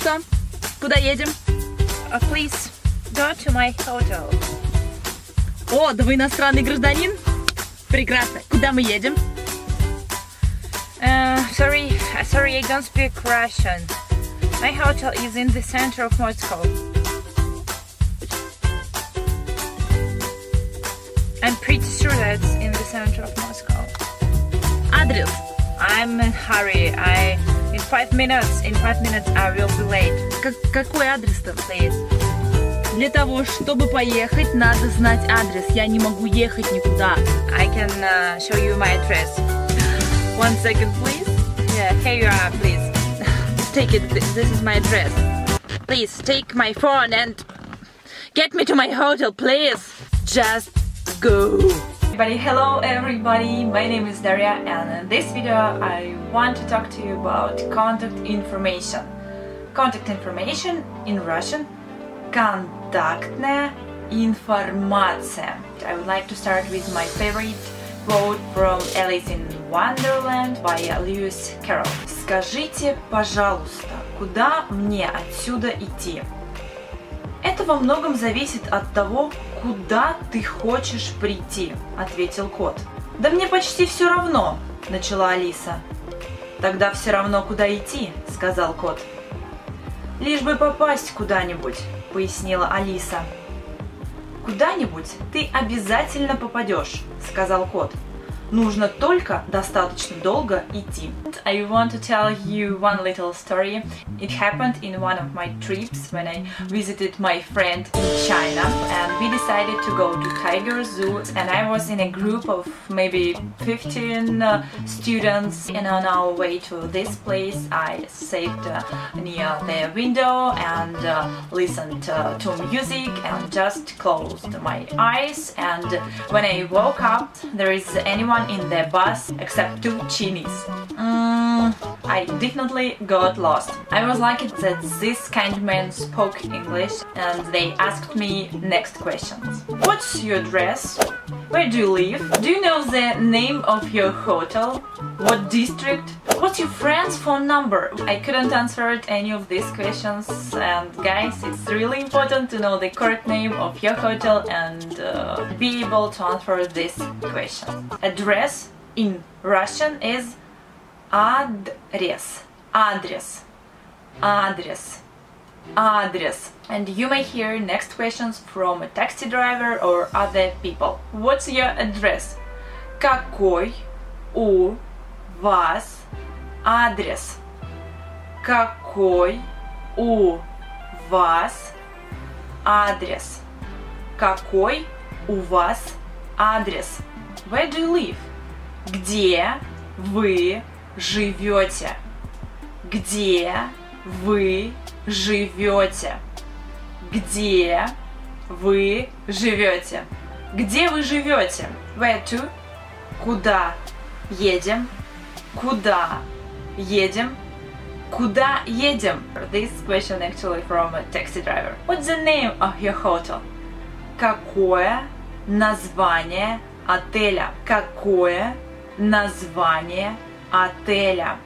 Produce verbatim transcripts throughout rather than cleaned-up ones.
что? Куда едем? Uh, please go to my hotel. О, да вы иностранный гражданин? Прекрасно. Куда мы едем? Uh, sorry, uh, sorry, I don't speak Russian. My hotel is in the center of Moscow. I'm pretty sure that's in the center of Moscow. Адрес. I'm in a hurry. I in five minutes. In five minutes, I will be late. Как, какой адрес-то? Please. Для того, чтобы поехать, надо знать адрес. Я не могу ехать никуда. I can uh, show you my address. One second, please. Yeah, here you are, please. Take it. This is my address. Please take my phone and get me to my hotel, please. Just go. Everybody, hello everybody, my name is Daria, and in this video I want to talk to you about contact information. Contact information in Russian – контактная информация. I would like to start with my favorite quote from Alice in Wonderland by Lewis Carroll. Скажите, пожалуйста, куда мне отсюда идти? Это во многом зависит от того, куда ты хочешь прийти, ответил кот. Да мне почти все равно, начала Алиса. Тогда все равно, куда идти, сказал кот. Лишь бы попасть куда-нибудь, пояснила Алиса. Куда-нибудь ты обязательно попадешь, сказал кот. Нужно только достаточно долго идти. I want to tell you one little story. It happened in one of my trips when I visited my friend in China, and we decided to go to Tiger Zoo, and I was in a group of maybe fifteen uh, students, and on our way to this place I sat uh, near the window and uh, listened uh, to music and just closed my eyes, and when I woke up there is anyone in the bus except two Chinese. Mm, I definitely got lost. I was lucky that this kind man spoke English, and they asked me next questions. What's your address? Where do you live? Do you know the name of your hotel? What district? What's your friend's phone number? I couldn't answer any of these questions, and guys, it's really important to know the correct name of your hotel and uh, be able to answer this question. Address in Russian is адрес, адрес, адрес, адрес. And you may hear next questions from a taxi driver or other people. What's your address? Какой у вас адрес? Какой у вас адрес? Какой у вас адрес? Where do you live? Где вы живете? Где вы живете? Где вы живете? Где вы живете? Where to? Куда едем? Куда едем? Куда едем? This question actually from a taxi driver. What's the name of your hotel? Какое название отеля? Какое название отеля?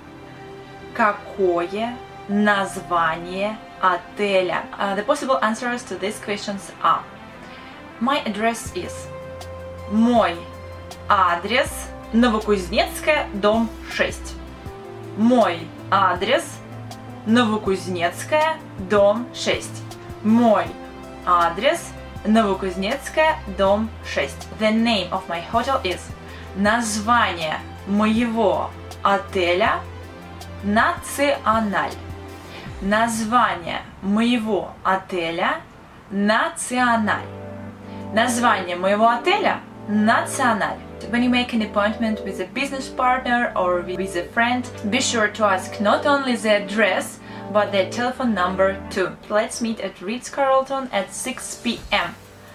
Какое название отеля? Uh, the possible answers to these questions are: my address is. Мой адрес Новокузнецкая, дом шесть. Мой адрес Новокузнецкая, дом шесть. Мой адрес Новокузнецкая, дом шесть. The name of my hotel is. Название моего отеля Националь. Название моего отеля Националь. Название моего отеля Националь. When you make an appointment with a business partner or with a friend, be sure to ask not only the address, but their telephone number too. Let's meet at Ritz-Carlton at six p m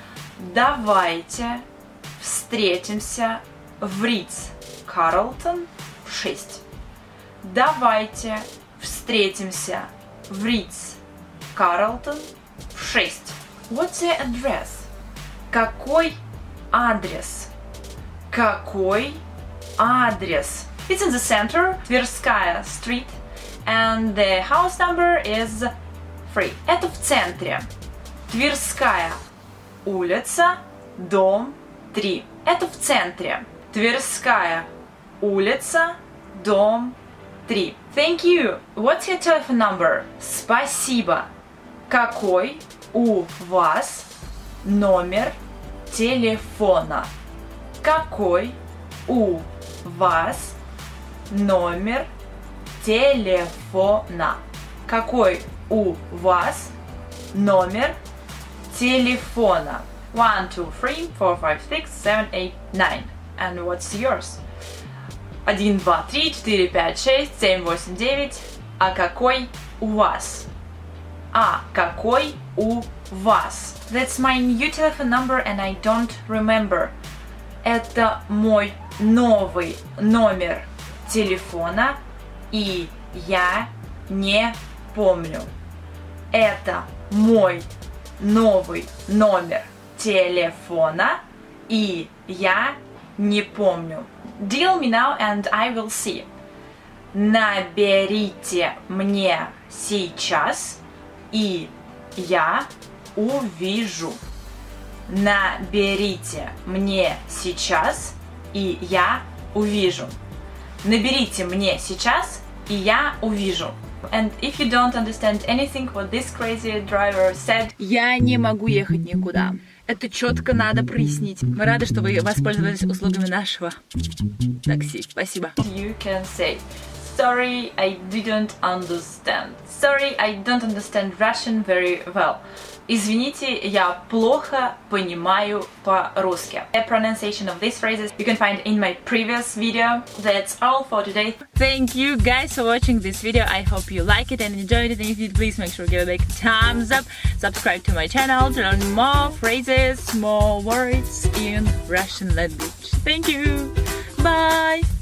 Давайте встретимся в Ritz-Carlton в шесть. Давайте встретимся в Ritz-Carlton в шесть. What's the address? Какой адрес? Какой адрес? It's in the center, Tverskaya Street, and the house number is three. Это в центре. Тверская улица, дом три. Это в центре. Тверская улица, дом три. Thank you. What's your telephone number? Спасибо. Какой у вас номер телефона? Какой у вас номер телефона? Какой у вас номер телефона? One, two, three, four, five, six, seven, eight, nine. And what's yours? Один, два, три, четыре, пять, шесть, семь, восемь, девять. А какой у вас? А какой у вас? That's my new telephone number and I don't remember. Это мой новый номер телефона и я не помню. Это мой новый номер телефона и я не помню. Dial me now and I will see. Наберите мне сейчас и я увижу. Наберите мне сейчас и я увижу. Наберите мне сейчас и я увижу. And if you don't understand anything what this crazy driver said, я не могу ехать никуда. Это четко надо прояснить. Мы рады, что вы воспользовались услугами нашего такси. Спасибо. You can say, sorry, I didn't understand. Sorry, I don't understand Russian very well. Извините, я плохо понимаю по-русски. The pronunciation of these phrases you can find in my previous video. That's all for today. Thank you guys for watching this video. I hope you like it and enjoyed it. And if you did, please make sure to give a big thumbs up. Subscribe to my channel to learn more phrases, more words in Russian language. Thank you. Bye.